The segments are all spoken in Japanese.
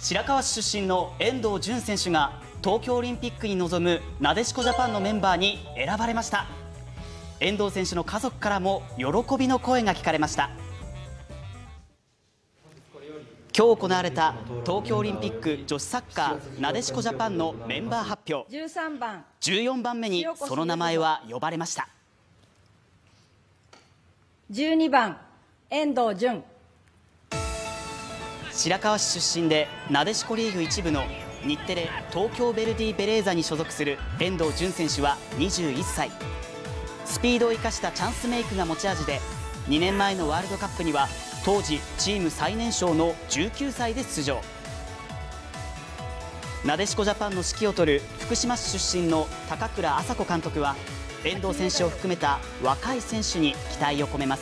白河市出身の遠藤純選手が東京オリンピックに臨むなでしこジャパンのメンバーに選ばれました。遠藤選手の家族からも喜びの声が聞かれました。今日行われた東京オリンピック女子サッカーなでしこジャパンのメンバー発表。14番目にその名前は呼ばれました。 12番遠藤純。 白河市出身でなでしこリーグ1部の日テレ東京ヴェルディベレーザに所属する遠藤純選手は21歳。スピードを生かしたチャンスメイクが持ち味で、2年前のワールドカップには当時チーム最年少の19歳で出場。なでしこジャパンの指揮を執る福島市出身の高倉麻子監督は、遠藤選手を含めた若い選手に期待を込めます。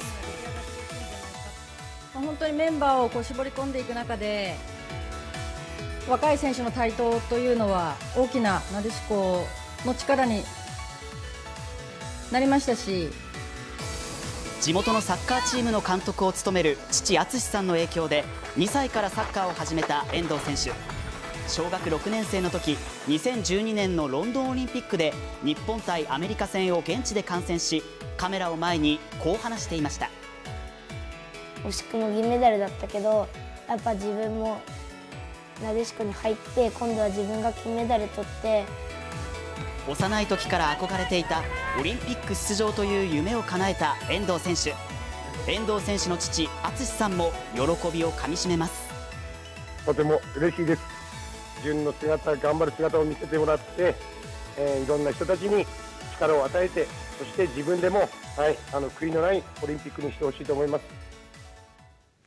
本当にメンバーを絞り込んでいく中で、若い選手の台頭というのは大きななでしこの力になりましたし、 地元のサッカーチームの監督を務める父敦さんの影響で2歳からサッカーを始めた遠藤選手。小学6年生の時、2012年のロンドンオリンピックで日本対アメリカ戦を現地で観戦し、カメラを前にこう話していました。 惜しくも銀メダルだったけど、やっぱ自分もなでしこに入って、今度は自分が金メダル取って。 幼い時から憧れていたオリンピック出場という夢を叶えた遠藤選手。遠藤選手の父敦さんも喜びをかみしめます。 とても嬉しいです。純の姿、頑張る姿を見せてもらって、いろんな人たちに力を与えて、そして自分でも、悔いのないオリンピックにしてほしいと思います。